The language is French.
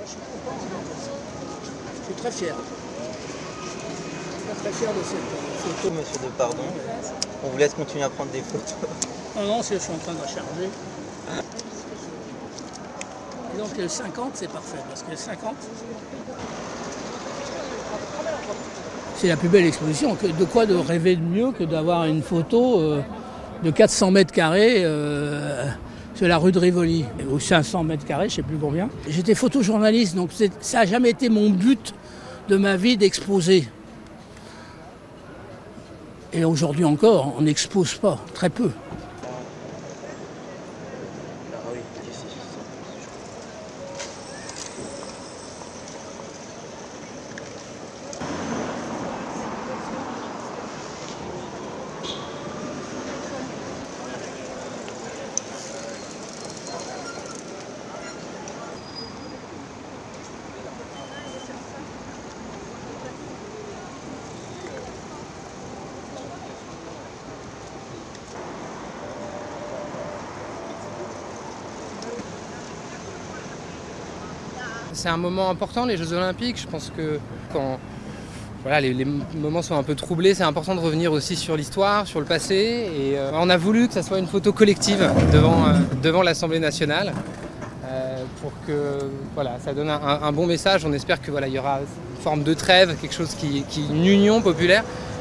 Je suis très fier. Très fier de cette photo. Monsieur Depardon, on vous laisse continuer à prendre des photos. Non, je suis en train de recharger. Et donc le 50, c'est parfait, parce que le 50, c'est la plus belle exposition. De quoi de rêver de mieux que d'avoir une photo de 400 mètres carrés sur la rue de Rivoli, ou 500 mètres carrés, je ne sais plus combien. J'étais photojournaliste, donc ça n'a jamais été mon but de ma vie d'exposer. Et aujourd'hui encore, on n'expose pas, très peu. C'est un moment important, les Jeux Olympiques. Je pense que quand voilà, les moments sont un peu troublés, c'est important de revenir aussi sur l'histoire, sur le passé. Et on a voulu que ça soit une photo collective devant l'Assemblée nationale pour que voilà, ça donne un bon message. On espère que voilà, il y aura une forme de trêve, quelque chose une union populaire.